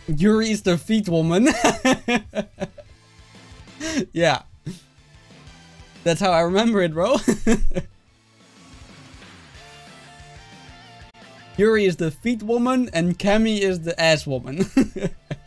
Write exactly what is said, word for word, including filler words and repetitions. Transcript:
Yuri is the feet woman. Yeah. That's how I remember it, bro. Yuri is the feet woman and Cammy is the ass woman.